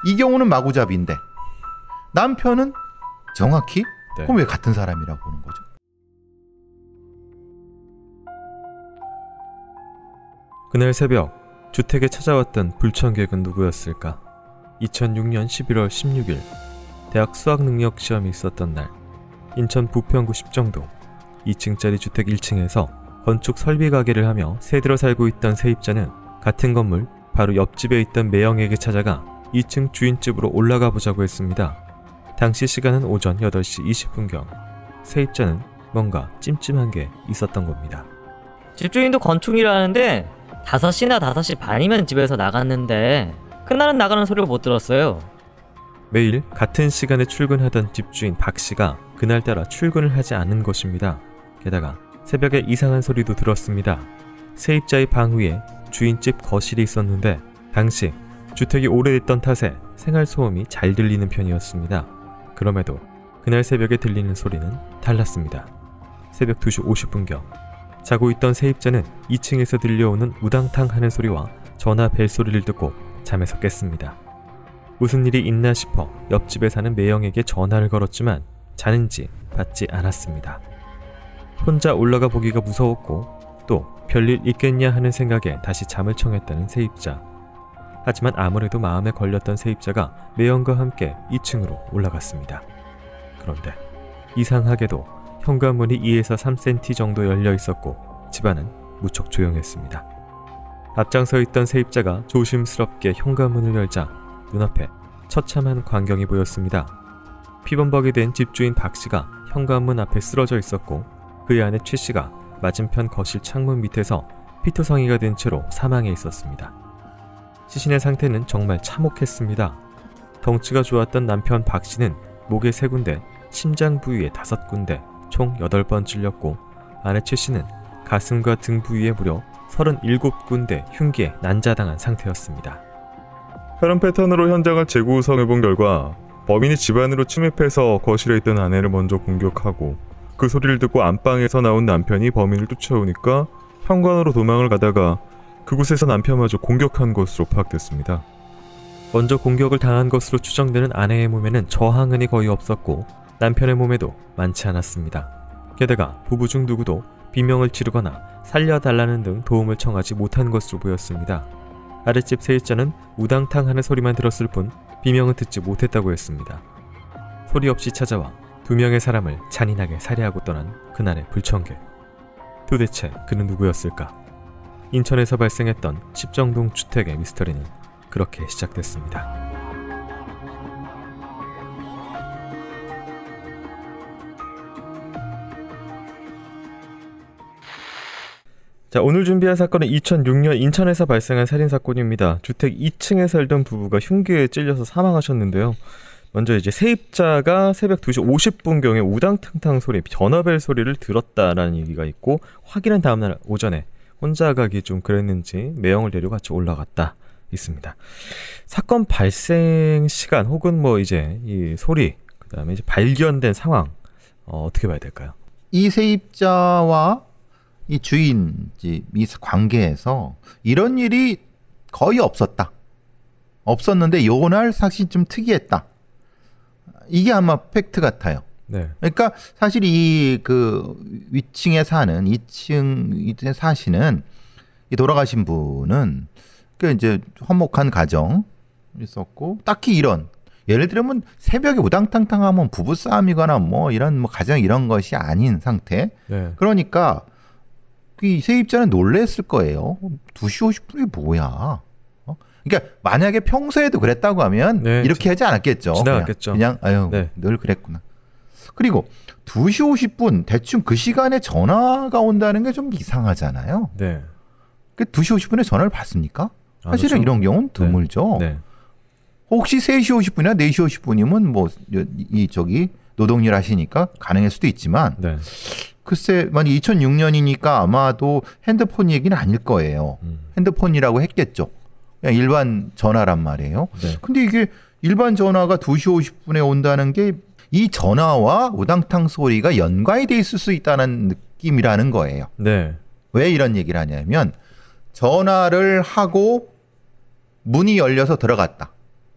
이 경우는 마구잡이인데 남편은 정확히 네. 그럼 왜 같은 사람이라고 보는 거죠? 그날 새벽 주택에 찾아왔던 불청객은 누구였을까? 2006년 11월 16일 대학 수학능력 시험이 있었던 날 인천 부평구 십정동 2층짜리 주택 1층에서 건축 설비 가게를 하며 새들어 살고 있던 세입자는 같은 건물 바로 옆집에 있던 매형에게 찾아가 2층 주인집으로 올라가 보자고 했습니다. 당시 시간은 오전 8시 20분경 세입자는 뭔가 찜찜한 게 있었던 겁니다. 집주인도 건축일을 하는데 5시나 5시 반이면 집에서 나갔는데 그날은 나가는 소리를 못 들었어요. 매일 같은 시간에 출근하던 집주인 박씨가 그날따라 출근을 하지 않은 것입니다. 게다가 새벽에 이상한 소리도 들었습니다. 세입자의 방 위에 주인집 거실이 있었는데 당시 주택이 오래됐던 탓에 생활소음이 잘 들리는 편이었습니다. 그럼에도 그날 새벽에 들리는 소리는 달랐습니다. 새벽 2시 50분경 자고 있던 세입자는 2층에서 들려오는 우당탕 하는 소리와 전화 벨소리를 듣고 잠에서 깼습니다. 무슨 일이 있나 싶어 옆집에 사는 매형에게 전화를 걸었지만 자는지 받지 않았습니다. 혼자 올라가 보기가 무서웠고 또 별일 있겠냐 하는 생각에 다시 잠을 청했다는 세입자. 하지만 아무래도 마음에 걸렸던 세입자가 매형과 함께 2층으로 올라갔습니다. 그런데 이상하게도 현관문이 2에서 3cm 정도 열려 있었고 집안은 무척 조용했습니다. 앞장서 있던 세입자가 조심스럽게 현관문을 열자 눈앞에 처참한 광경이 보였습니다. 피범벅이 된 집주인 박씨가 현관문 앞에 쓰러져 있었고 그의 아내 최씨가 맞은편 거실 창문 밑에서 피투성이가 된 채로 사망해 있었습니다. 시신의 상태는 정말 참혹했습니다. 덩치가 좋았던 남편 박씨는 목에 3군데, 심장 부위에 5군데, 총 8번 찔렸고 아내 최씨는 가슴과 등 부위에 무려 37군데 흉기에 난자당한 상태였습니다. 혈흔 패턴으로 현장을 재구성해본 결과 범인이 집 안으로 침입해서 거실에 있던 아내를 먼저 공격하고 그 소리를 듣고 안방에서 나온 남편이 범인을 쫓아오니까 현관으로 도망을 가다가 그곳에서 남편마저 공격한 것으로 파악됐습니다. 먼저 공격을 당한 것으로 추정되는 아내의 몸에는 저항은이 거의 없었고 남편의 몸에도 많지 않았습니다. 게다가 부부 중 누구도 비명을 지르거나 살려달라는 등 도움을 청하지 못한 것으로 보였습니다. 아랫집 세입자는 우당탕 하는 소리만 들었을 뿐 비명은 듣지 못했다고 했습니다. 소리 없이 찾아와 2명의 사람을 잔인하게 살해하고 떠난 그날의 불청객. 도대체 그는 누구였을까? 인천에서 발생했던 십정동 주택의 미스터리는 그렇게 시작됐습니다. 자, 오늘 준비한 사건은 2006년 인천에서 발생한 살인사건입니다. 주택 2층에 살던 부부가 흉기에 찔려서 사망하셨는데요. 먼저 이제 세입자가 새벽 2시 50분경에 우당탕탕 소리, 전화벨 소리를 들었다라는 얘기가 있고 확인한 다음날 오전에 혼자 가기 좀 그랬는지 매형을 데리고 같이 올라갔다 있습니다. 사건 발생 시간 혹은 뭐 이제 이 소리, 그다음에 이제 발견된 상황 어떻게 봐야 될까요? 이 세입자와 이 주인집 이 관계에서 이런 일이 거의 없었는데 요날 사실 좀 특이했다. 이게 아마 팩트 같아요. 네. 그러니까 사실 이 그 위층에 사는 2층에 사시는 이 돌아가신 분은 그 이제 화목한 가정 있었고 딱히 이런 예를 들면 새벽에 우당탕탕하면 부부싸움이거나 뭐 이런 뭐 가정 이런 것이 아닌 상태. 네. 그러니까 이 세입자는 놀랬을 거예요. 2시 50분이 뭐야? 그러니까 만약에 평소에도 그랬다고 하면 네, 이렇게 하지 않았겠죠. 지나갔겠죠. 그냥 아유 네. 늘 그랬구나. 그리고 2시 50분 대충 그 시간에 전화가 온다는 게 좀 이상하잖아요. 네. 그 2시 50분에 전화를 받습니까? 사실은 그렇죠. 이런 경우는 드물죠. 네. 혹시 3시 50분이나 4시 50분이면 뭐 이 저기 노동일 하시니까 가능할 수도 있지만 네. 글쎄 만약 2006년이니까 아마도 핸드폰 얘기는 아닐 거예요. 핸드폰이라고 했겠죠. 그냥 일반 전화란 말이에요. 네. 근데 이게 일반 전화가 2시 50분에 온다는 게 이 전화와 우당탕 소리가 연관이 돼 있을 수 있다는 느낌이라는 거예요. 네. 왜 이런 얘기를 하냐면 전화를 하고 문이 열려서 들어갔다.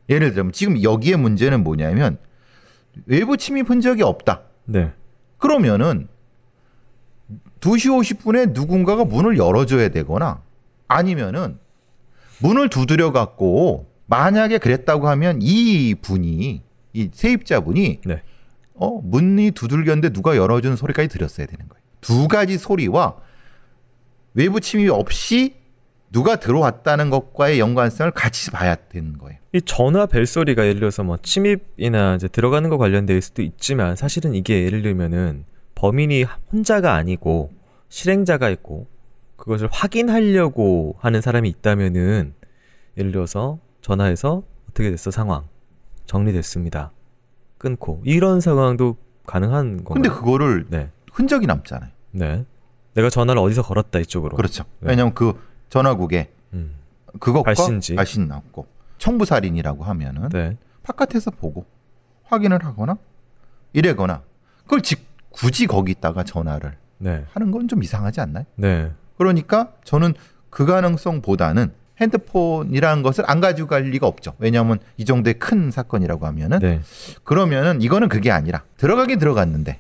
예를 들면 지금 여기에 문제는 뭐냐면 외부 침입한 적이 없다. 네. 그러면은 2시 50분에 누군가가 문을 열어줘야 되거나 아니면은 문을 두드려 갖고 만약에 그랬다고 하면 이 분이 이 세입자분이 네. 문이 두들겼는데 누가 열어주는 소리까지 들었어야 되는 거예요. 두 가지 소리와 외부 침입 없이 누가 들어왔다는 것과의 연관성을 같이 봐야 되는 거예요. 이 전화 벨 소리가 예를 들어서 뭐 침입이나 이제 들어가는 거 관련될 수도 있지만 사실은 이게 예를 들면은 범인이 혼자가 아니고 실행자가 있고 그것을 확인하려고 하는 사람이 있다면은 예를 들어서 전화해서 어떻게 됐어 상황 정리됐습니다. 끊고 이런 상황도 가능한 건가요? 근데 그거를 네. 흔적이 남잖아요. 네. 내가 전화를 어디서 걸었다 이쪽으로. 그렇죠. 네. 왜냐하면 그 전화국에 그것과 발신지. 발신 남고 청부살인이라고 하면은 네. 바깥에서 보고 확인을 하거나 이래거나 그걸 굳이 거기다가 전화를 네. 하는 건 좀 이상하지 않나요? 네. 그러니까 저는 그 가능성보다는 핸드폰이라는 것을 안 가지고 갈 리가 없죠. 왜냐하면 이 정도의 큰 사건이라고 하면은 네. 그러면은 이거는 그게 아니라 들어가긴 들어갔는데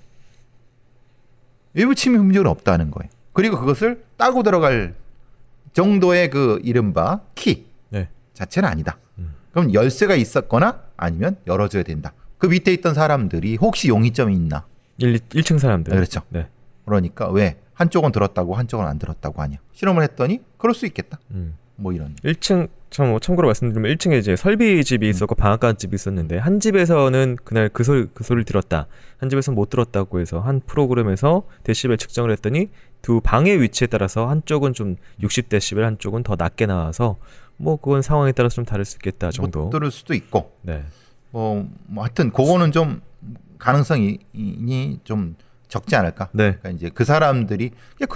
외부 침입 흔적은 없다는 거예요. 그리고 그것을 따고 들어갈 정도의 그 이른바 키 네. 자체는 아니다. 그럼 열쇠가 있었거나 아니면 열어줘야 된다. 그 밑에 있던 사람들이 혹시 용의점이 있나? 1층 사람들. 그렇죠. 네. 그러니까 왜 한쪽은 들었다고 한쪽은 안 들었다고 하냐? 실험을 했더니 그럴 수 있겠다. 뭐 이런. 1층 참고로 말씀드리면 1층에 이제 설비 집이 있었고 방앗간 집이 있었는데 한 집에서는 그날 그 소리를 들었다. 한 집에서는 못 들었다고 해서 한 프로그램에서 데시벨 측정을 했더니 두 방의 위치에 따라서 한쪽은 좀 60데시벨 한쪽은 더 낮게 나와서 뭐 그건 상황에 따라서 좀 다를 수 있겠다 정도. 못 들을 수도 있고. 네. 뭐 하여튼 그거는 좀 가능성이 좀 적지 않을까? 네. 그러니까 이제 그 사람들이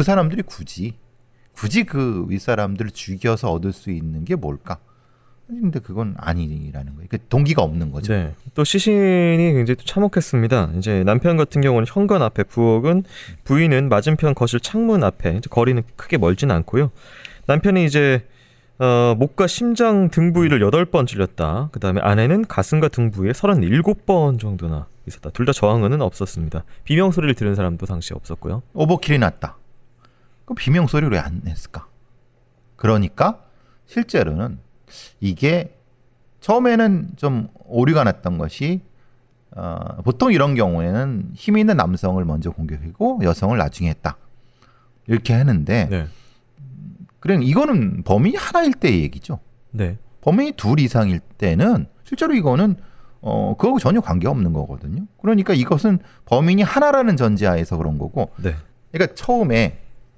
굳이 그 윗사람들을 죽여서 얻을 수 있는 게 뭘까? 근데 그건 아니라는 거예요. 그 동기가 없는 거죠. 네. 또 시신이 굉장히 또 참혹했습니다. 이제 남편 같은 경우는 현관 앞에 부엌은 부인은 맞은편 거실 창문 앞에 이제 거리는 크게 멀진 않고요. 남편이 이제 목과 심장 등 부위를 8번 찔렸다. 그다음에 아내는 가슴과 등 부위에 37번 정도나 있었다. 둘 다 저항은 없었습니다. 비명 소리를 들은 사람도 당시 없었고요. 오버킬이 났다. 그 비명 소리를 왜 안 냈을까? 그러니까 실제로는 이게 처음에는 좀 오류가 났던 것이 보통 이런 경우에는 힘 있는 남성을 먼저 공격하고 여성을 나중에 했다. 이렇게 하는데 네. 그래 이거는 범인이 하나일 때의 얘기죠. 네. 범인이 둘 이상일 때는 실제로 이거는 그거하고 전혀 관계없는 거거든요. 그러니까 이것은 범인이 하나라는 전제하에서 그런 거고. 네. 그러니까 처음에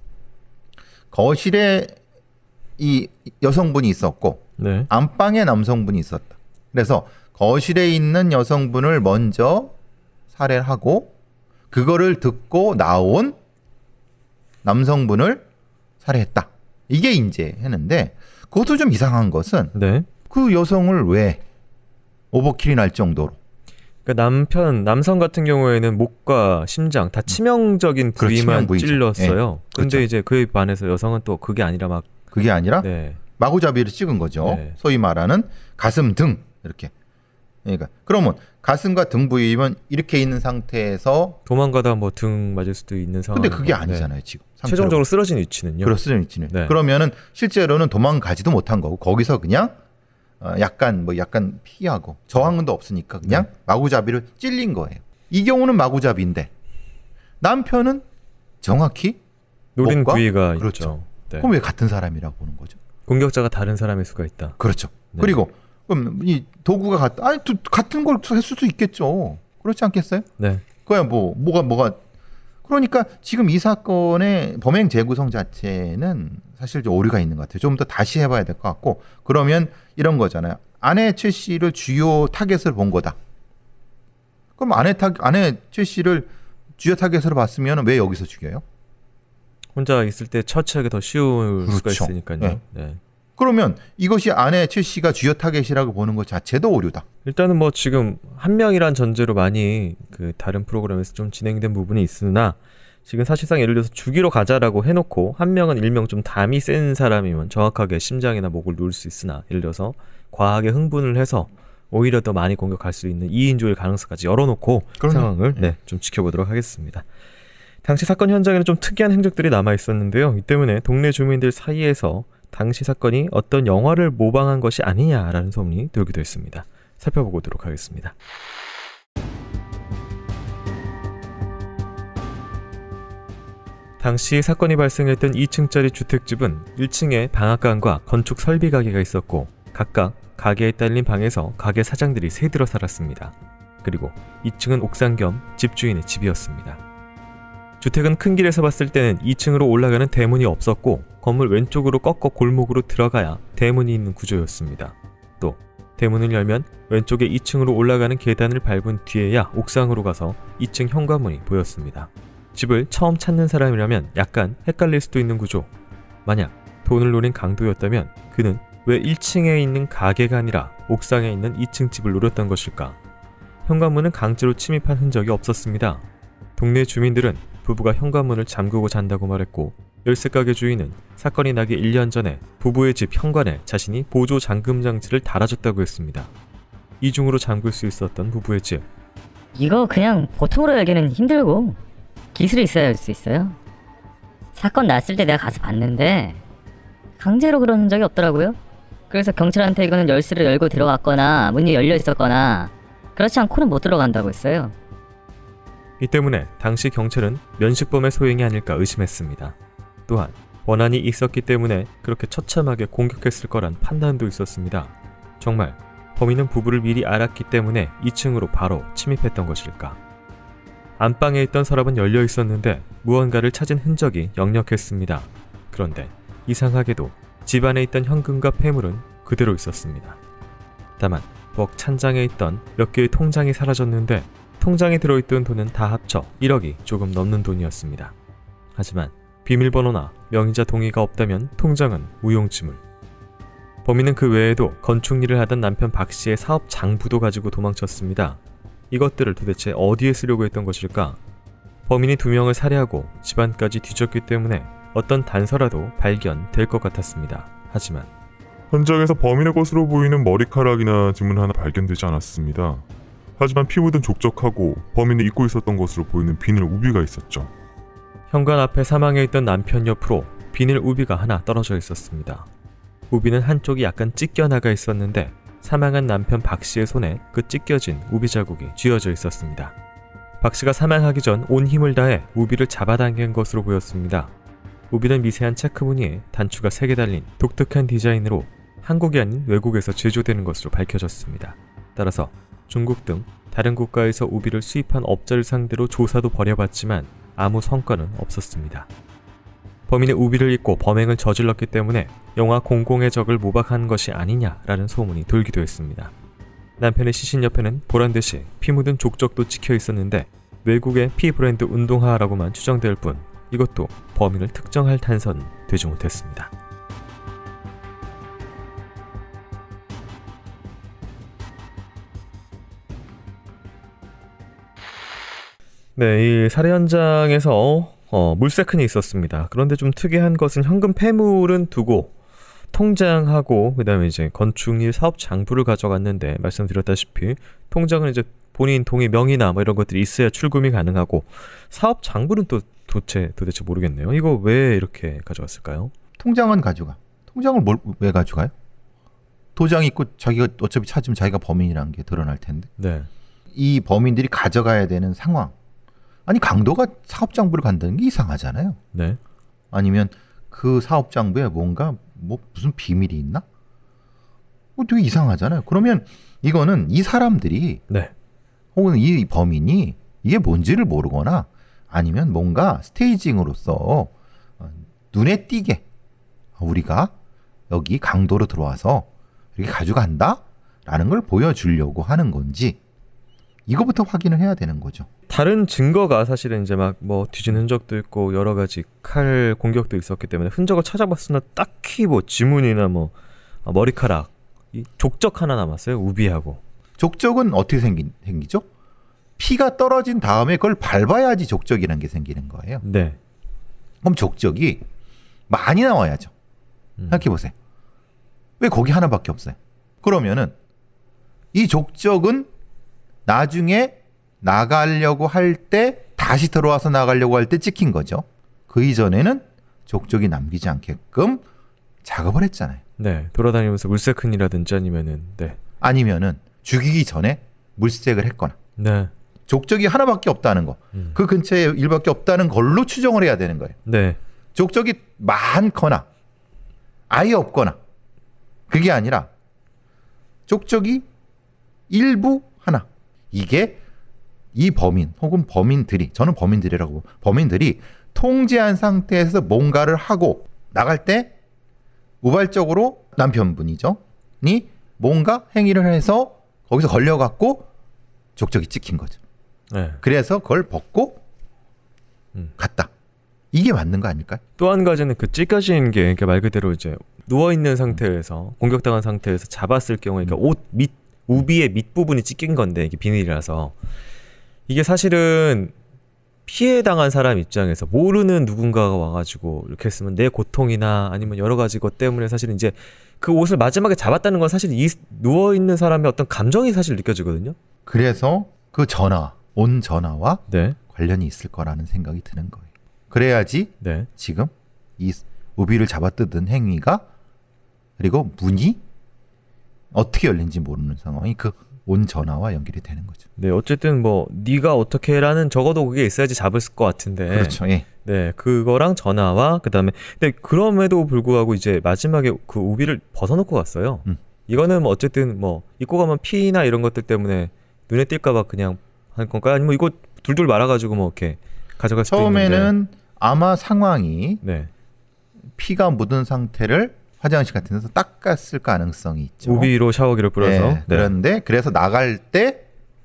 거실에 이 여성분이 있었고 네. 안방에 남성분이 있었다. 그래서 거실에 있는 여성분을 먼저 살해를 하고 그거를 듣고 나온 남성분을 살해했다. 이게 이제 했는데 그것도 좀 이상한 것은 네. 그 여성을 왜 오버킬이 날 정도로 그러니까 남성 같은 경우에는 목과 심장 다 치명적인 부위만 찔렀어요. 네. 근데 그렇죠. 이제 그에 반해서 여성은 또 그게 아니라 막 그게 아니라 네. 마구잡이를 찍은 거죠. 네. 소위 말하는 가슴 등 이렇게. 그러니까 그러면 가슴과 등 부위면 이렇게 있는 상태에서 도망가다 뭐 등 맞을 수도 있는 상황. 근데 그게 아니잖아요, 지금. 상태로. 최종적으로 쓰러진 위치는요. 그렇죠, 위치는. 네. 그러면은 실제로는 도망가지도 못한 거고 거기서 그냥 약간 피하고 저항도 없으니까 그냥 마구잡이를 찔린 거예요. 이 경우는 마구잡이인데 남편은 정확히 노린 목과? 부위가 그렇죠. 있죠. 네. 그럼 왜 같은 사람이라고 보는 거죠? 공격자가 다른 사람일 수가 있다. 그렇죠. 네. 그리고 그럼 이 도구가 같은 걸 했을 수도 있겠죠. 그렇지 않겠어요? 네. 그야 뭐가 그러니까 지금 이 사건의 범행 재구성 자체는 사실 좀 오류가 있는 것 같아요. 좀 더 다시 해봐야 될 것 같고 그러면 이런 거잖아요. 아내 최 씨를 주요 타겟을 본 거다. 그럼 아내 최 씨를 주요 타겟으로 봤으면 왜 여기서 죽여요? 혼자 있을 때 처치하기 더 쉬울 수가 그렇죠. 있으니까요. 네. 네. 그러면 이것이 아내 최 씨가 주요 타겟이라고 보는 것 자체도 오류다. 일단은 뭐 지금 한 명이란 전제로 많이 그 다른 프로그램에서 좀 진행된 부분이 있으나 지금 사실상 예를 들어서 죽이러 가자라고 해놓고 한 명은 일명 좀 담이 센 사람이면 정확하게 심장이나 목을 누를 수 있으나 예를 들어서 과하게 흥분을 해서 오히려 더 많이 공격할 수 있는 2인조일 가능성까지 열어놓고 그럼요. 상황을 좀 지켜보도록 하겠습니다. 당시 사건 현장에는 좀 특이한 행적들이 남아 있었는데요. 이 때문에 동네 주민들 사이에서 당시 사건이 어떤 영화를 모방한 것이 아니냐라는 소문이 돌기도 했습니다. 살펴보도록 하겠습니다. 당시 사건이 발생했던 2층짜리 주택집은 1층에 방앗간과 건축 설비 가게가 있었고 각각 가게에 딸린 방에서 가게 사장들이 새들어 살았습니다. 그리고 2층은 옥상 겸 집주인의 집이었습니다. 주택은 큰 길에서 봤을 때는 2층으로 올라가는 대문이 없었고 건물 왼쪽으로 꺾어 골목으로 들어가야 대문이 있는 구조였습니다. 또 대문을 열면 왼쪽에 2층으로 올라가는 계단을 밟은 뒤에야 옥상으로 가서 2층 현관문이 보였습니다. 집을 처음 찾는 사람이라면 약간 헷갈릴 수도 있는 구조. 만약 돈을 노린 강도였다면 그는 왜 1층에 있는 가게가 아니라 옥상에 있는 2층 집을 노렸던 것일까? 현관문은 강제로 침입한 흔적이 없었습니다. 동네 주민들은 부부가 현관문을 잠그고 잔다고 말했고 열쇠가게 주인은 사건이 나기 1년 전에 부부의 집 현관에 자신이 보조 잠금 장치를 달아줬다고 했습니다. 이중으로 잠글 수 있었던 부부의 집. 이거 그냥 보통으로 열기는 힘들고 기술이 있어야 열 수 있어요. 사건 났을 때 내가 가서 봤는데 강제로 그런 적이 없더라고요. 그래서 경찰한테 이거는 열쇠를 열고 들어갔거나 문이 열려 있었거나 그렇지 않고는 못 들어간다고 했어요. 이 때문에 당시 경찰은 면식범의 소행이 아닐까 의심했습니다. 또한 원한이 있었기 때문에 그렇게 처참하게 공격했을 거란 판단도 있었습니다. 정말 범인은 부부를 미리 알았기 때문에 2층으로 바로 침입했던 것일까? 안방에 있던 서랍은 열려 있었는데 무언가를 찾은 흔적이 역력했습니다. 그런데 이상하게도 집 안에 있던 현금과 폐물은 그대로 있었습니다. 다만 부엌 찬장에 있던 몇 개의 통장이 사라졌는데 통장에 들어있던 돈은 다 합쳐 1억이 조금 넘는 돈이었습니다. 하지만 비밀번호나 명의자 동의가 없다면 통장은 무용지물. 범인은 그 외에도 건축 일을 하던 남편 박 씨의 사업 장부도 가지고 도망쳤습니다. 이것들을 도대체 어디에 쓰려고 했던 것일까? 범인이 2명을 살해하고 집안까지 뒤졌기 때문에 어떤 단서라도 발견될 것 같았습니다. 하지만 현장에서 범인의 것으로 보이는 머리카락이나 지문 하나 발견되지 않았습니다. 하지만 피 묻은 족적하고 범인이 입고 있었던 것으로 보이는 비닐 우비가 있었죠. 현관 앞에 사망해 있던 남편 옆으로 비닐 우비가 하나 떨어져 있었습니다. 우비는 한쪽이 약간 찢겨나가 있었는데 사망한 남편 박 씨의 손에 그 찢겨진 우비 자국이 쥐어져 있었습니다. 박 씨가 사망하기 전 온 힘을 다해 우비를 잡아당긴 것으로 보였습니다. 우비는 미세한 체크 무늬에 단추가 3개 달린 독특한 디자인으로 한국이 아닌 외국에서 제조되는 것으로 밝혀졌습니다. 따라서 중국 등 다른 국가에서 우비를 수입한 업자를 상대로 조사도 벌여봤지만 아무 성과는 없었습니다. 범인이 우비를 입고 범행을 저질렀기 때문에 영화 공공의 적을 모방한 것이 아니냐라는 소문이 돌기도 했습니다. 남편의 시신 옆에는 보란듯이 피 묻은 족적도 찍혀 있었는데 외국의 피 브랜드 운동화라고만 추정될 뿐 이것도 범인을 특정할 단서는 되지 못했습니다. 네, 이 살해 현장에서 물세큰이 있었습니다. 그런데 좀 특이한 것은 현금 폐물은 두고 통장하고 그다음에 이제 건축일 사업 장부를 가져갔는데 말씀드렸다시피 통장은 이제 본인 동의 명의나 뭐 이런 것들이 있어야 출금이 가능하고 사업 장부는 또 도대체 모르겠네요. 이거 왜 이렇게 가져갔을까요? 통장은 가져가. 통장을 왜 가져가요? 도장 있고 자기가 어차피 찾으면 자기가 범인이라는 게 드러날 텐데. 네. 이 범인들이 가져가야 되는 상황. 아니 강도가 사업장부를 간다는 게 이상하잖아요. 네. 아니면 그 사업장부에 뭔가 뭐 무슨 비밀이 있나? 되게 이상하잖아요. 그러면 이거는 이 사람들이 네. 혹은 이 범인이 이게 뭔지를 모르거나 아니면 뭔가 스테이징으로서 눈에 띄게 우리가 여기 강도로 들어와서 이렇게 가져간다라는 걸 보여주려고 하는 건지 이거부터 확인을 해야 되는 거죠. 다른 증거가 사실은 이제 막 뭐 뒤진 흔적도 있고 여러 가지 칼 공격도 있었기 때문에 흔적을 찾아봤으나 딱히 뭐 지문이나 뭐 머리카락, 이 족적 하나 남았어요. 우비하고. 족적은 어떻게 생기죠? 피가 떨어진 다음에 그걸 밟아야지 족적이라는 게 생기는 거예요. 네. 그럼 족적이 많이 나와야죠. 생각해 보세요. 왜 거기 하나밖에 없어요? 그러면은 이 족적은 나중에 나가려고 할 때 다시 들어와서 나가려고 할 때 찍힌 거죠. 그 이전에는 족적이 남기지 않게끔 작업을 했잖아요. 네, 돌아다니면서 물색흔이라든지 아니면은 죽이기 전에 물색을 했거나. 네. 족적이 하나밖에 없다는 거. 그 근처에 일밖에 없다는 걸로 추정을 해야 되는 거예요. 네. 족적이 많거나 아예 없거나 그게 아니라 족적이 일부 하나. 이게 이 범인 혹은 범인들이, 저는 범인들이라고, 범인들이 통제한 상태에서 뭔가를 하고 나갈 때 우발적으로 남편분이죠. 니 뭔가 행위를 해서 거기서 걸려갖고 족적이 찍힌 거죠. 네. 그래서 그걸 벗고 갔다. 이게 맞는 거 아닐까요? 또 한 가지는 그 찢겨진 게 그러니까 말 그대로 이제 누워 있는 상태에서 공격당한 상태에서 잡았을 경우에 그러니까 옷 밑 우비의 밑 부분이 찢긴 건데 이게 비닐이라서 이게 사실은 피해 당한 사람 입장에서 모르는 누군가가 와가지고 이렇게 했으면 내 고통이나 아니면 여러 가지 것 때문에 사실 이제 그 옷을 마지막에 잡았다는 건 사실 이 누워 있는 사람의 어떤 감정이 사실 느껴지거든요. 그래서 그 전화, 온 전화와 네. 관련이 있을 거라는 생각이 드는 거예요. 그래야지 네. 지금 이 우비를 잡아뜯은 행위가 그리고 문이 어떻게 열린지 모르는 상황이 그 온 전화와 연결이 되는 거죠. 네, 어쨌든 뭐 네가 어떻게 해라는 적어도 그게 있어야지 잡을 것 같은데. 그렇죠. 예. 네, 그거랑 전화와 그다음에 근데 그럼에도 불구하고 이제 마지막에 그 우비를 벗어놓고 갔어요. 이거는 뭐 어쨌든 뭐 입고 가면 피나 이런 것들 때문에 눈에 띌까봐 그냥 할 건가요? 아니면 이거 둘둘 말아가지고 뭐 이렇게 가져갈 수도 있는데. 처음에는 아마 상황이 네. 피가 묻은 상태를 화장실 같은 데서 닦았을 가능성이 있죠. 우비로 샤워기를 뿌려서. 네, 네. 그런데 그래서 나갈 때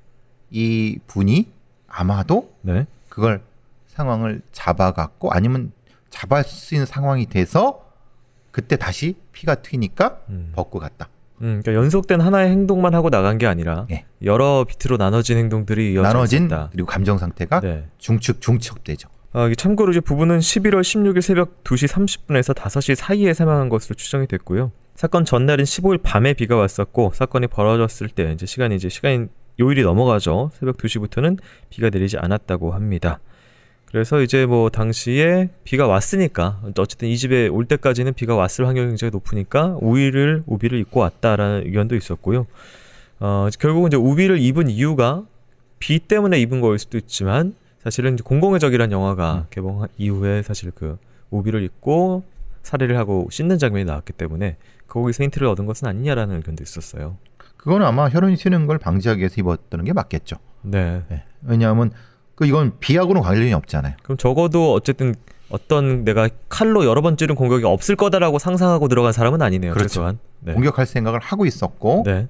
이 분이 아마도 네. 그걸 상황을 잡아갖고 아니면 잡을 수 있는 상황이 돼서 그때 다시 피가 튀니까 벗고 갔다. 그러니까 연속된 하나의 행동만 하고 나간 게 아니라 네. 여러 비트로 나눠진 행동들이 이어져 나눠진 있었다. 그리고 감정 상태가 네. 중축되죠. 참고로 이제 부부는 11월 16일 새벽 2시 30분에서 5시 사이에 사망한 것으로 추정이 됐고요. 사건 전날인 15일 밤에 비가 왔었고 사건이 벌어졌을 때 이제 시간이 요일이 넘어가죠. 새벽 2시부터는 비가 내리지 않았다고 합니다. 그래서 이제 뭐 당시에 비가 왔으니까 어쨌든 이 집에 올 때까지는 비가 왔을 확률이 굉장히 높으니까 우비를 입고 왔다라는 의견도 있었고요. 결국은 이제 우비를 입은 이유가 비 때문에 입은 거일 수도 있지만 사실은 공공의 적이라는 영화가 개봉한 이후에 사실 그 우비를 입고 살해를 하고 씻는 장면이 나왔기 때문에 거기서 힌트를 얻은 것은 아니냐라는 의견도 있었어요. 그건 아마 혈흔이 튀는 걸 방지하기 위해서 입었다는 게 맞겠죠. 네. 네. 왜냐하면 이건 비하고는 관련이 없잖아요. 그럼 적어도 어쨌든 어떤 내가 칼로 여러 번 찌른 공격이 없을 거다라고 상상하고 들어간 사람은 아니네요. 그렇죠. 최소한. 네. 공격할 생각을 하고 있었고 네.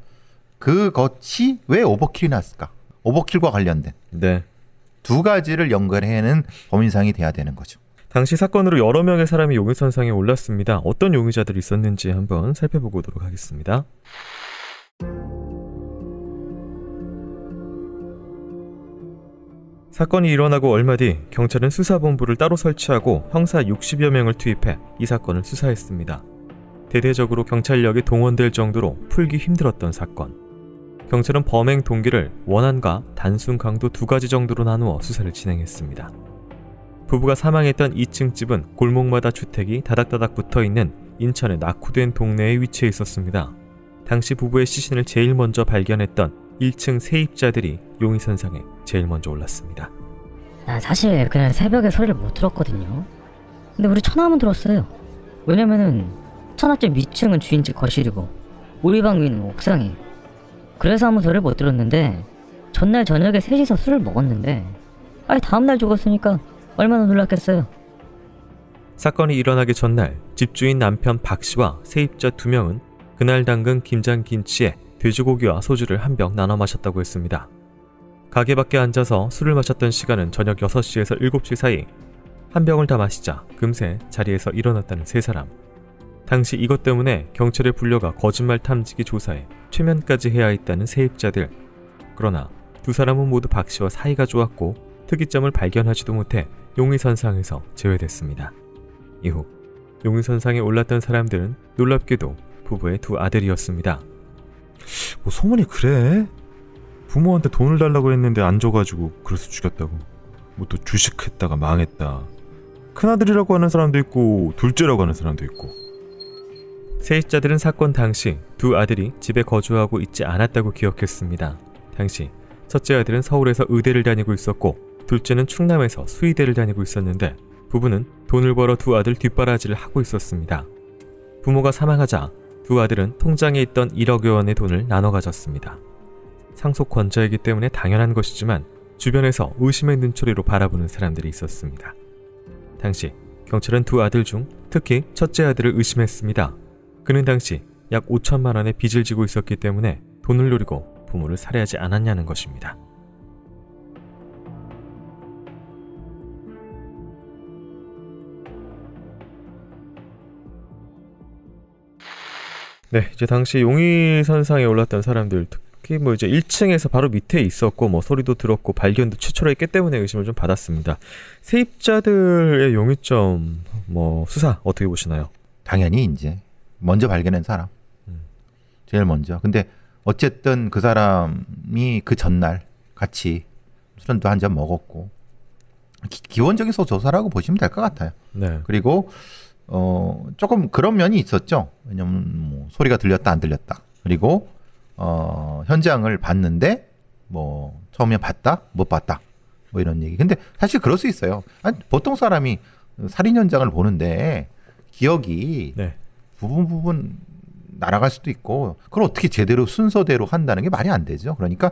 그것이 왜 오버킬이 났을까? 오버킬과 관련된 네. 두 가지를 연결해내는 범인상이 돼야 되는 거죠. 당시 사건으로 여러 명의 사람이 용의선상에 올랐습니다. 어떤 용의자들이 있었는지 한번 살펴보고 오도록 하겠습니다. 사건이 일어나고 얼마 뒤 경찰은 수사본부를 따로 설치하고 형사 60여 명을 투입해 이 사건을 수사했습니다. 대대적으로 경찰력이 동원될 정도로 풀기 힘들었던 사건. 경찰은 범행 동기를 원한과 단순 강도 두 가지 정도로 나누어 수사를 진행했습니다. 부부가 사망했던 2층 집은 골목마다 주택이 다닥다닥 붙어있는 인천의 낙후된 동네에 위치해 있었습니다. 당시 부부의 시신을 제일 먼저 발견했던 1층 세입자들이 용의선상에 제일 먼저 올랐습니다. 난 사실 그날 새벽에 소리를 못 들었거든요. 근데 우리 천하문 들었어요. 왜냐면은 천하집 위층은 주인집 거실이고 우리 방 위는 옥상이에요. 그래서 아무 소리를 못 들었는데 전날 저녁에 셋이서 술을 먹었는데 다음날 죽었으니까 얼마나 놀랐겠어요. 사건이 일어나기 전날 집주인 남편 박 씨와 세입자 2명은 그날 담근 김장김치에 돼지고기와 소주를 한 병 나눠 마셨다고 했습니다. 가게 밖에 앉아서 술을 마셨던 시간은 저녁 6시에서 7시 사이. 한 병을 다 마시자 금세 자리에서 일어났다는 세 사람. 당시 이것 때문에 경찰에 불려가 거짓말 탐지기 조사에 최면까지 해야 했다는 세입자들. 그러나 두 사람은 모두 박 씨와 사이가 좋았고 특이점을 발견하지도 못해 용의선상에서 제외됐습니다. 이후 용의선상에 올랐던 사람들은 놀랍게도 부부의 두 아들이었습니다. 뭐 소문이 그래? 부모한테 돈을 달라고 했는데 안 줘가지고 그래서 죽였다고. 뭐 또 주식했다가 망했다. 큰아들이라고 하는 사람도 있고 둘째라고 하는 사람도 있고. 세입자들은 사건 당시 두 아들이 집에 거주하고 있지 않았다고 기억했습니다. 당시 첫째 아들은 서울에서 의대를 다니고 있었고 둘째는 충남에서 수의대를 다니고 있었는데 부부는 돈을 벌어 두 아들 뒷바라지를 하고 있었습니다. 부모가 사망하자 두 아들은 통장에 있던 1억여 원의 돈을 나눠 가졌습니다. 상속 권자이기 때문에 당연한 것이지만 주변에서 의심의 눈초리로 바라보는 사람들이 있었습니다. 당시 경찰은 두 아들 중 특히 첫째 아들을 의심했습니다. 그는 당시 약 5천만 원의 빚을 지고 있었기 때문에 돈을 노리고 부모를 살해하지 않았냐는 것입니다. 네, 이제 당시 용의선상에 올랐던 사람들, 특히 뭐 이제 1층에서 바로 밑에 있었고 뭐 소리도 들었고 발견도 최초로 했기 때문에 의심을 좀 받았습니다. 세입자들의 용의점 뭐 수사 어떻게 보시나요? 당연히 이제 먼저 발견한 사람 제일 먼저. 근데 어쨌든 그 사람이 그 전날 같이 술도 한 잔 먹었고 기본적인 조사라고 보시면 될 것 같아요. 네. 그리고 조금 그런 면이 있었죠. 왜냐면 뭐 소리가 들렸다 안 들렸다. 그리고 현장을 봤는데 뭐 처음에 봤다 못 봤다 뭐 이런 얘기. 근데 사실 그럴 수 있어요. 아니, 보통 사람이 살인 현장을 보는데 기억이 네. 부분 날아갈 수도 있고 그걸 어떻게 제대로 순서대로 한다는 게 말이 안 되죠. 그러니까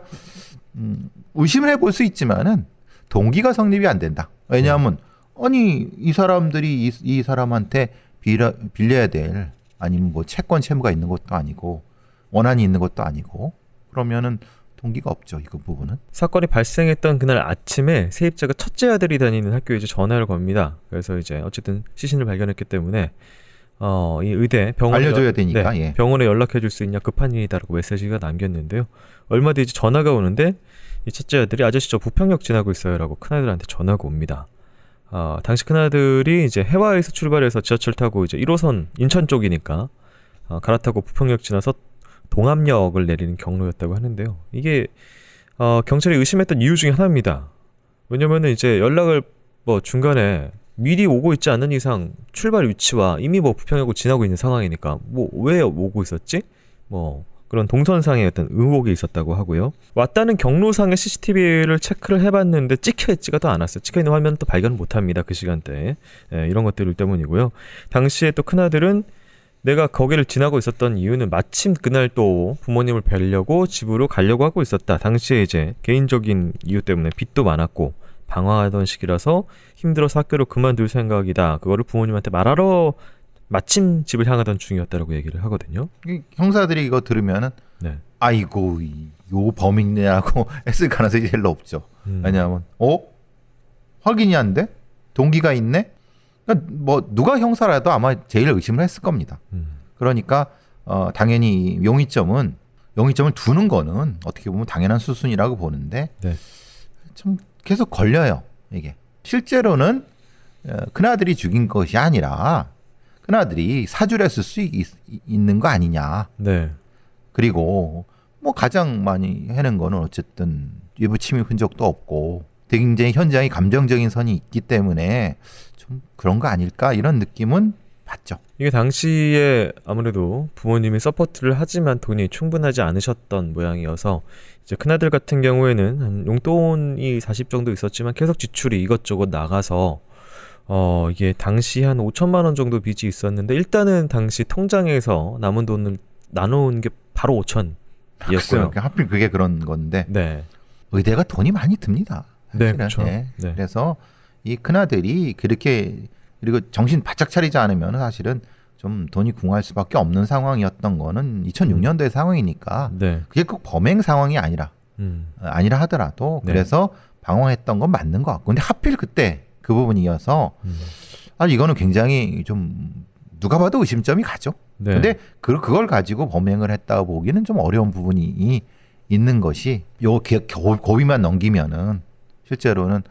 의심을 해볼 수 있지만은 동기가 성립이 안 된다. 왜냐하면 아니 이 사람들이 이 사람한테 빌려야 될 아니면 뭐 채권 채무가 있는 것도 아니고 원한이 있는 것도 아니고 그러면은 동기가 없죠. 이거 부분은. 사건이 발생했던 그날 아침에 세입자가 첫째 아들이 다니는 학교에 이제 전화를 겁니다. 그래서 이제 어쨌든 시신을 발견했기 때문에 이 의대 병원에 알려줘야 되니까. 네, 예. 병원에 연락해줄 수 있냐 급한 일이다라고 메시지가 남겼는데요. 얼마 뒤 이제 전화가 오는데 이 첫째 아들이 아저씨 저 부평역 지나고 있어요라고 큰아들한테 전화가 옵니다. 당시 큰아들이 이제 해화에서 출발해서 지하철 타고 이제 1호선 인천 쪽이니까 갈아타고 부평역 지나서 동암역을 내리는 경로였다고 하는데요. 이게 경찰이 의심했던 이유 중에 하나입니다. 왜냐면은 이제 연락을 뭐 중간에 미리 오고 있지 않는 이상 출발 위치와 이미 뭐 부평역을 지나고 있는 상황이니까 뭐 왜 오고 있었지? 뭐 그런 동선상의 어떤 의혹이 있었다고 하고요. 왔다는 경로상의 CCTV를 체크를 해봤는데 찍혀있지가 않았어요. 찍혀있는 화면은 또 발견을 못합니다. 그 시간대에. 이런 것들 때문이고요. 당시에 또 큰아들은 내가 거기를 지나고 있었던 이유는 마침 그날 또 부모님을 뵈려고 집으로 가려고 하고 있었다. 당시에 이제 개인적인 이유 때문에 빚도 많았고 방황하던 시기라서 힘들어서 학교를 그만둘 생각이다. 그거를 부모님한테 말하러 마침 집을 향하던 중이었다라고 얘기를 하거든요. 형사들이 이거 들으면은 네. 아이고 요 범인이라고 했을 가능성이 제일 높죠. 왜냐하면 확인이 안 돼? 동기가 있네? 그러니까 뭐 누가 형사라도 아마 제일 의심을 했을 겁니다. 그러니까 당연히 용의점을 두는 거는 어떻게 보면 당연한 수순이라고 보는데 네. 좀 계속 걸려요. 이게 실제로는 큰아들이 죽인 것이 아니라 큰아들이 사주를 했을 수 있는 거 아니냐. 네. 그리고 뭐 가장 많이 해낸 거는 어쨌든 외부 침입 흔적도 없고 굉장히 현장에 감정적인 선이 있기 때문에 좀 그런 거 아닐까 이런 느낌은 받죠. 이게 당시에 아무래도 부모님이 서포트를 하지만 돈이 충분하지 않으셨던 모양이어서 이제 큰아들 같은 경우에는 한 용돈이 40 정도 있었지만 계속 지출이 이것저것 나가서 이게 당시 한 5천만 원 정도 빚이 있었는데 일단은 당시 통장에서 남은 돈을 나누는 게 바로 5천이었고요. 하필 그게 그런 건데 네. 의대가 돈이 많이 듭니다. 네, 그렇죠. 네. 네. 그래서 이 큰아들이 그렇게 그리고 정신 바짝 차리지 않으면 사실은 좀 돈이 궁할 수밖에 없는 상황이었던 거는 2006년도의 상황이니까 네. 그게 꼭 범행 상황이 아니라 하더라도 네. 그래서 방황했던 건 맞는 것 같고 근데 하필 그때 그 부분이어서 이거는 굉장히 좀 누가 봐도 의심점이 가죠. 네. 근데 그걸 가지고 범행을 했다고 보기는 좀 어려운 부분이 있는 것이 요 고비만 넘기면은 실제로는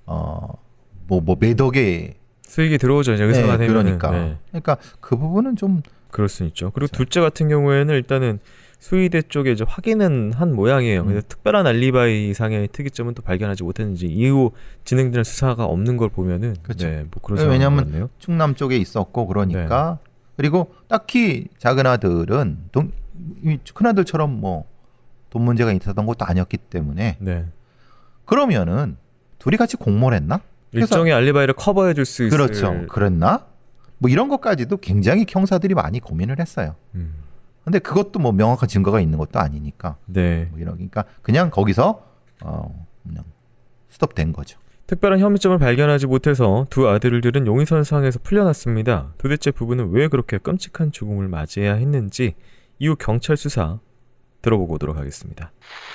뭐 매덕에 수익이 들어오죠. 이제 의사가 되면은. 그러니까 네. 그러니까 그 부분은 좀 그럴 수 있죠. 그리고 둘째 같은 경우에는 일단은 수의대 쪽에 이제 확인은 한 모양이에요. 근데 특별한 알리바이 상의 특이점은 또 발견하지 못했는지 이후 진행되는 수사가 없는 걸 보면은 그렇죠. 네, 뭐 그런 왜냐하면 상황인 것 같네요. 충남 쪽에 있었고 그러니까 그리고 딱히 작은 아들은 큰 아들처럼 뭐 돈 문제가 있었던 것도 아니었기 때문에 네. 그러면은 둘이 같이 공모를 했나? 일종의 알리바이를 커버해 줄 수 있을 그렇죠. 그랬나? 뭐 이런 것까지도 굉장히 형사들이 많이 고민을 했어요. 근데 그것도 뭐 명확한 증거가 있는 것도 아니니까. 네. 뭐 이러니까 그냥 거기서 그냥 스톱된 거죠. 특별한 혐의점을 발견하지 못해서 두 아들들은 용의선상에서 풀려났습니다. 도대체 부부는 왜 그렇게 끔찍한 죽음을 맞이해야 했는지 이후 경찰 수사 들어보고 오도록 하겠습니다.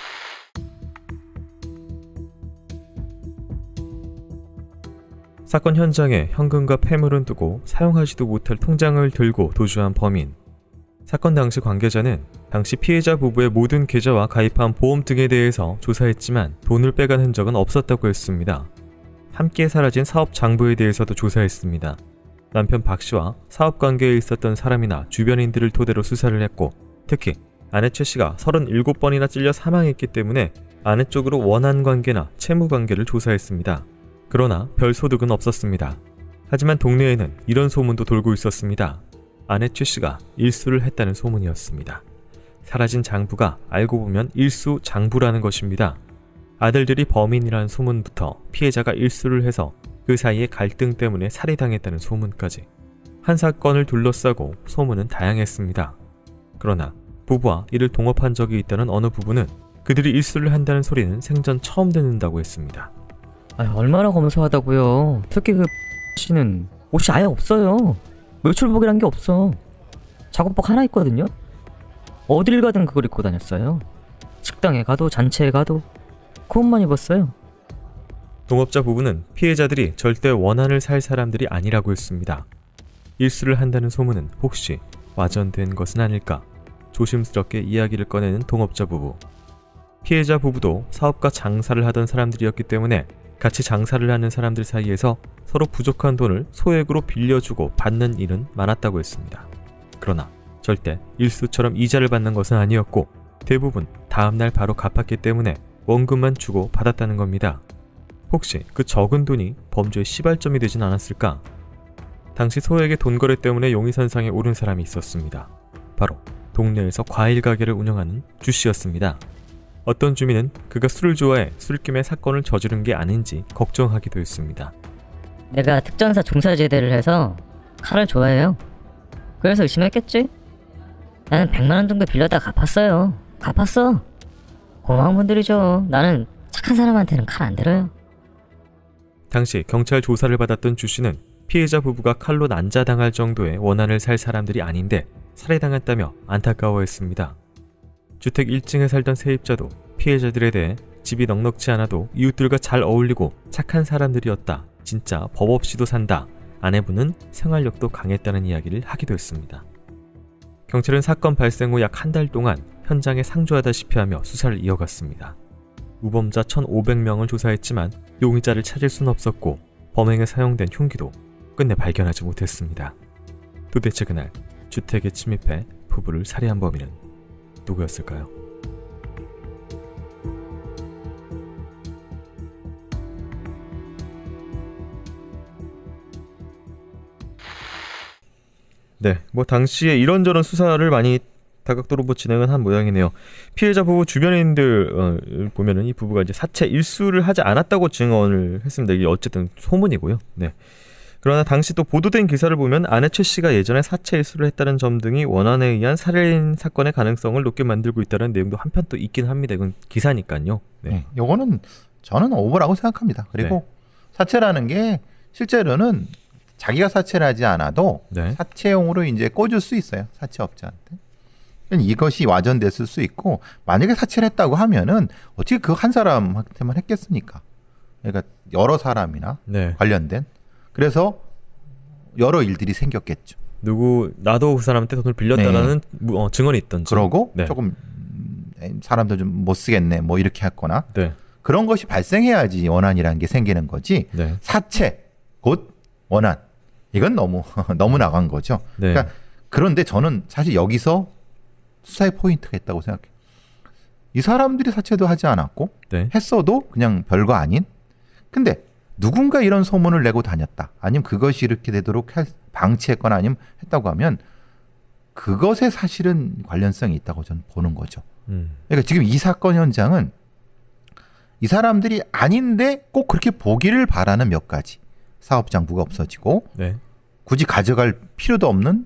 사건 현장에 현금과 폐물은 두고 사용하지도 못할 통장을 들고 도주한 범인. 사건 당시 관계자는 당시 피해자 부부의 모든 계좌와 가입한 보험 등에 대해서 조사했지만 돈을 빼간 흔적은 없었다고 했습니다. 함께 사라진 사업 장부에 대해서도 조사했습니다. 남편 박 씨와 사업 관계에 있었던 사람이나 주변인들을 토대로 수사를 했고 특히 아내 최 씨가 37번이나 찔려 사망했기 때문에 아내 쪽으로 원한 관계나 채무 관계를 조사했습니다. 그러나 별 소득은 없었습니다. 하지만 동네에는 이런 소문도 돌고 있었습니다. 아내 최 씨가 일수를 했다는 소문이었습니다. 사라진 장부가 알고 보면 일수장부라는 것입니다. 아들들이 범인이라는 소문부터 피해자가 일수를 해서 그 사이에 갈등 때문에 살해당했다는 소문까지 한 사건을 둘러싸고 소문은 다양했습니다. 그러나 부부와 이를 동업한 적이 있다는 어느 부부는 그들이 일수를 한다는 소리는 생전 처음 듣는다고 했습니다. 아니, 얼마나 검소하다고요. 특히 그 씨는 옷이 아예 없어요. 외출복이란 게 없어. 작업복 하나 있거든요. 어딜 가든 그걸 입고 다녔어요. 식당에 가도 잔치에 가도 그것만 입었어요. 동업자 부부는 피해자들이 절대 원한을 살 사람들이 아니라고 했습니다. 일수를 한다는 소문은 혹시 와전된 것은 아닐까? 조심스럽게 이야기를 꺼내는 동업자 부부. 피해자 부부도 사업과 장사를 하던 사람들이었기 때문에 같이 장사를 하는 사람들 사이에서 서로 부족한 돈을 소액으로 빌려주고 받는 일은 많았다고 했습니다. 그러나 절대 일수처럼 이자를 받는 것은 아니었고 대부분 다음날 바로 갚았기 때문에 원금만 주고 받았다는 겁니다. 혹시 그 적은 돈이 범죄의 시발점이 되진 않았을까? 당시 소액의 돈거래 때문에 용의선상에 오른 사람이 있었습니다. 바로 동네에서 과일 가게를 운영하는 주 씨였습니다. 어떤 주민은 그가 술을 좋아해 술김에 사건을 저지른 게 아닌지 걱정하기도 했습니다. 내가 특전사 종사제대를 해서 칼을 좋아해요. 그래서 의심했겠지? 나는 100만 원 정도 빌려다 갚았어요. 갚았어. 고마운 분들이죠. 나는 착한 사람한테는 칼 안 들어요. 당시 경찰 조사를 받았던 주 씨는 피해자 부부가 칼로 난자당할 정도의 원한을 살 사람들이 아닌데 살해당했다며 안타까워했습니다. 주택 1층에 살던 세입자도 피해자들에 대해 집이 넉넉지 않아도 이웃들과 잘 어울리고 착한 사람들이었다. 진짜 법 없이도 산다. 아내분은 생활력도 강했다는 이야기를 하기도 했습니다. 경찰은 사건 발생 후 약 한 달 동안 현장에 상주하다시피 하며 수사를 이어갔습니다. 우범자 1,500명을 조사했지만 용의자를 찾을 수는 없었고 범행에 사용된 흉기도 끝내 발견하지 못했습니다. 도대체 그날 주택에 침입해 부부를 살해한 범인은 누구였을까요? 네, 뭐 당시에 이런저런 수사를 많이 다각도로 진행은 한 모양이네요. 피해자 부부 주변인들 보면은 이 부부가 이제 사체 일수를 하지 않았다고 증언을 했습니다. 이게 어쨌든 소문이고요. 네. 그러나 당시 또 보도된 기사를 보면 아내 최 씨가 예전에 사체 일수를 했다는 점 등이 원한에 의한 살인 사건의 가능성을 높게 만들고 있다는 내용도 한편 또 있긴 합니다. 이건 기사니까요. 네. 요거는 저는 오버라고 생각합니다. 그리고 사체라는 게 실제로는 자기가 사체를 하지 않아도 사체용으로 이제 꽂을 수 있어요. 사체업자한테. 이것이 와전됐을 수 있고 만약에 사체를 했다고 하면은 어떻게 그 한 사람한테만 했겠습니까? 그러니까 여러 사람이나 관련된 그래서 여러 일들이 생겼겠죠. 나도 그 사람한테 돈을 빌렸다라는 증언이 있던지. 그러고 조금 사람들 좀 못 쓰겠네 뭐 이렇게 했거나 그런 것이 발생해야지 원한이라는 게 생기는 거지. 사체 곧 원한 이건 너무 나간 거죠. 그러니까 그런데 저는 사실 여기서 수사의 포인트가 있다고 생각해. 이 사람들이 사체도 하지 않았고 네. 했어도 그냥 별거 아닌. 근데 누군가 이런 소문을 내고 다녔다. 아니면 그것이 이렇게 되도록 방치했거나 아니면 했다고 하면 그것에 사실은 관련성이 있다고 저는 보는 거죠. 그러니까 지금 이 사건 현장은 이 사람들이 아닌데 꼭 그렇게 보기를 바라는 몇 가지. 사업장부가 없어지고 네. 굳이 가져갈 필요도 없는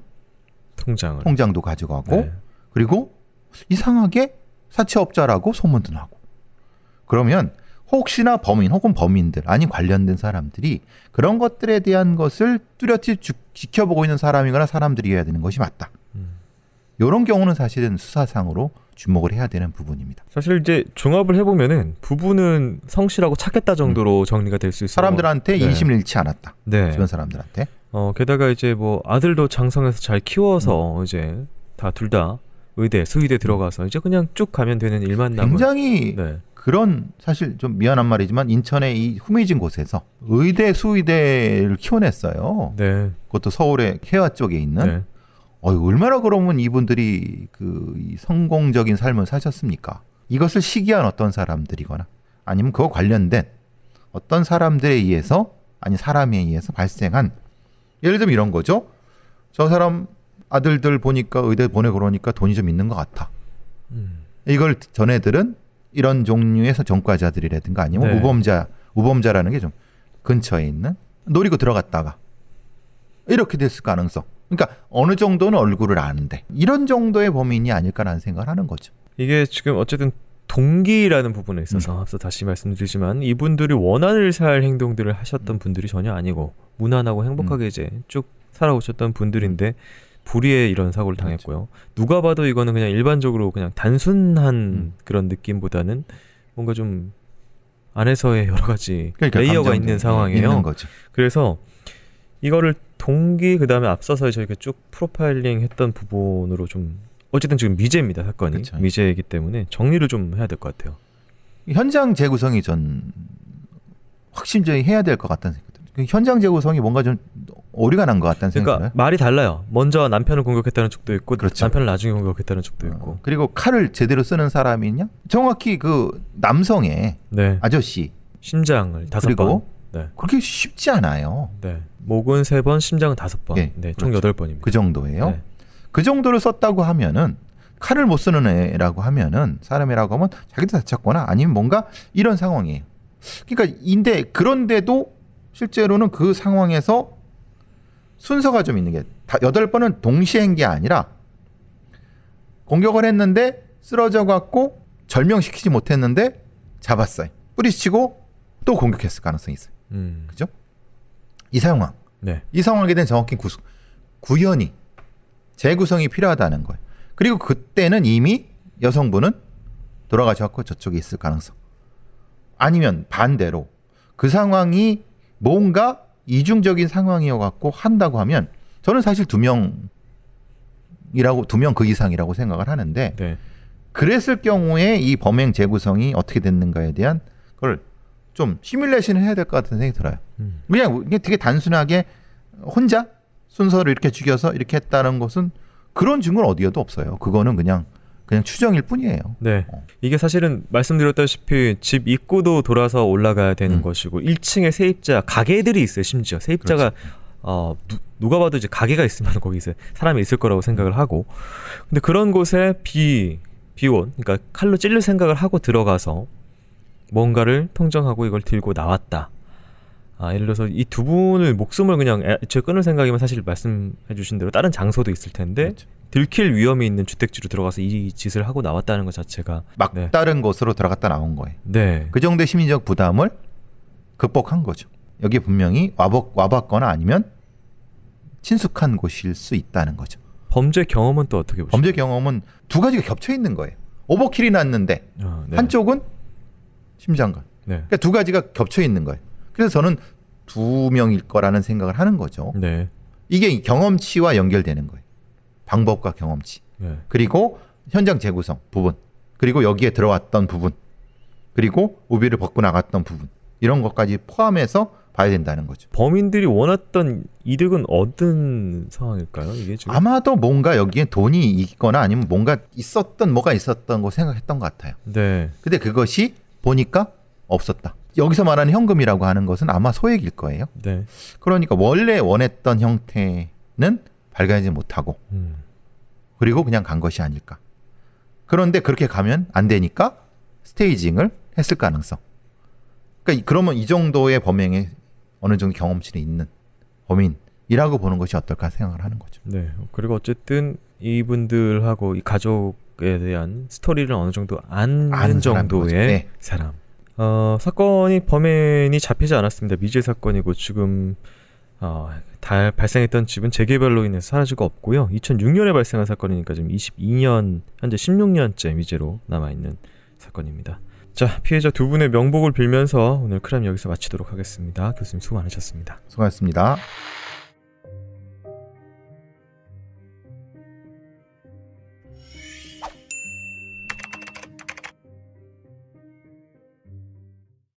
통장도 가져가고 네. 그리고 이상하게 사채업자라고 소문도 나고. 그러면 혹시나 범인 혹은 범인들 아니 관련된 사람들이 그런 것들에 대한 것을 뚜렷이 지켜보고 있는 사람이거나 사람들이어야 되는 것이 맞다. 이런 경우는 사실은 수사상으로 주목을 해야 되는 부분입니다. 사실 이제 종합을 해보면은 부부는 성실하고 착했다 정도로 정리가 될 수 있어요. 사람들한테 네. 인심을 잃지 않았다. 네. 주변 사람들한테. 게다가 이제 뭐 아들도 장성해서 잘 키워서 이제 다 둘 다 의대, 수의대 들어가서 이제 그냥 쭉 가면 되는 일만 남은. 굉장히 네. 그런 사실 좀 미안한 말이지만 인천의 이 후미진 곳에서 의대, 수의대를 키워냈어요. 네. 그것도 서울의 해화 쪽에 있는. 네. 얼마나 그러면 이분들이 이 성공적인 삶을 사셨습니까? 이것을 시기한 어떤 사람들이거나 아니면 그와 관련된 어떤 사람들에 의해서 아니 사람에 의해서 발생한 예를 들면 이런 거죠. 저 사람 아들들 보니까 의대 보내고 그러니까 돈이 좀 있는 것 같아. 이걸 전애들은 이런 종류의 전과자들이라든가 아니면 네. 우범자라는 게 좀 근처에 있는 노리고 들어갔다가 이렇게 됐을 가능성. 그러니까 어느 정도는 얼굴을 아는데 이런 정도의 범인이 아닐까라는 생각을 하는 거죠. 이게 지금 어쨌든 동기라는 부분에 있어서 앞서 다시 말씀드리지만 이분들이 원한을 살 행동들을 하셨던 분들이 전혀 아니고 무난하고 행복하게 이제 쭉 살아오셨던 분들인데 불의의 이런 사고를 당했고요. 누가 봐도 이거는 그냥 일반적으로 그냥 단순한 그런 느낌보다는 뭔가 좀 안에서의 여러 가지 그러니까 레이어가 있는 상황이에요. 있는 거죠. 그래서 이거를 동기 그다음에 앞서서 저희가 쭉 프로파일링 했던 부분으로 좀 어쨌든 지금 미제입니다. 사건이. 그렇죠. 미제이기 때문에 정리를 좀 해야 될 것 같아요. 현장 재구성이 전 확실히 해야 될 것 같다는 생각이 현장 재구성이 뭔가 좀 오류가 난 것 같다는 생각이 그러니까 들어요. 말이 달라요. 먼저 남편을 공격했다는 쪽도 있고 그렇죠. 남편을 나중에 공격했다는 쪽도 있고. 그리고 칼을 제대로 쓰는 사람이 있냐? 정확히 그 남성의 네. 아저씨 심장을 5번. 그리고 네. 그렇게 쉽지 않아요. 네. 목은 3번, 심장은 5번. 예, 네, 총 그렇죠. 8번입니다. 그 정도예요. 네. 그 정도를 썼다고 하면은 칼을 못 쓰는 애라고 하면은 사람이라고 하면 자기도 다쳤거나 아니면 뭔가 이런 상황이에요. 그러니까 그런데도 실제로는 그 상황에서 순서가 좀 있는 게 8번은 동시에 한 게 아니라 공격을 했는데 쓰러져 갖고 절명시키지 못했는데 잡았어요. 뿌리치고 또 공격했을 가능성이 있어요. 그죠? 이 상황. 네. 이 상황에 대한 정확히 구현이 재구성이 필요하다는 거예요. 그리고 그때는 이미 여성분은 돌아가셨고 저쪽에 있을 가능성. 아니면 반대로 그 상황이 뭔가 이중적인 상황이어갖고 한다고 하면 저는 사실 2명 그 이상이라고 생각을 하는데 네. 그랬을 경우에 이 범행 재구성이 어떻게 됐는가에 대한 걸 좀 시뮬레이션을 해야 될 것 같은 생각이 들어요. 그냥 이게 되게 단순하게 혼자 순서를 이렇게 죽여서 이렇게 했다는 것은 그런 증거는 어디에도 없어요. 그거는 그냥 추정일 뿐이에요. 네. 이게 사실은 말씀드렸다시피 집 입구도 돌아서 올라가야 되는 것이고 1층에 세입자 가게들이 있어요. 심지어 세입자가 그렇죠. 누가 봐도 이제 가게가 있으면 거기서 사람이 있을 거라고 생각을 하고 근데 그런 곳에 비온 그러니까 칼로 찔릴 생각을 하고 들어가서 뭔가를 통정하고 이걸 들고 나왔다. 예를 들어서 이 두 분을 목숨을 그냥 애초에 끊을 생각이면 사실 말씀해 주신 대로 다른 장소도 있을 텐데 그렇죠. 들킬 위험이 있는 주택지로 들어가서 이 짓을 하고 나왔다는 것 자체가 막다른 곳으로 들어갔다 나온 거예요. 네. 그 정도의 심리적 부담을 극복한 거죠. 여기 분명히 와봤거나 아니면 친숙한 곳일 수 있다는 거죠. 범죄 경험은 또 어떻게 보시나요? 범죄 경험은 두 가지가 겹쳐 있는 거예요. 오버킬이 났는데 네. 한쪽은 심장관. 네. 그러니까 두 가지가 겹쳐 있는 거예요. 그래서 저는 2명일 거라는 생각을 하는 거죠. 네. 이게 경험치와 연결되는 거예요. 방법과 경험치. 네. 그리고 현장 재구성 부분. 그리고 여기에 들어왔던 부분. 그리고 우비를 벗고 나갔던 부분. 이런 것까지 포함해서 봐야 된다는 거죠. 범인들이 원했던 이득은 얻은 상황일까요? 이게 지금? 아마도 뭔가 여기에 돈이 있거나 아니면 뭔가 뭐가 있었던 거 생각했던 것 같아요. 네. 근데 그것이 보니까 없었다. 여기서 말하는 현금이라고 하는 것은 아마 소액일 거예요. 네. 그러니까 원래 원했던 형태는 발견하지 못하고 그리고 그냥 간 것이 아닐까. 그런데 그렇게 가면 안 되니까 스테이징을 했을 가능성. 그러니까 그러면 이 정도의 범행에 어느 정도 경험치는 있는 범인이라고 보는 것이 어떨까 생각을 하는 거죠. 네. 그리고 어쨌든 이분들하고 이 가족에 대한 스토리를 어느 정도 아는 정도의 네. 사람. 사건이 범인이 잡히지 않았습니다. 미제 사건이고 지금 발생했던 집은 재개발로 인해서 사라지고 없고요. 2006년에 발생한 사건이니까 지금 22년 현재 16년째 미제로 남아있는 사건입니다. 자, 피해자 두 분의 명복을 빌면서 오늘 크라임 여기서 마치도록 하겠습니다. 교수님 수고 많으셨습니다. 수고하셨습니다.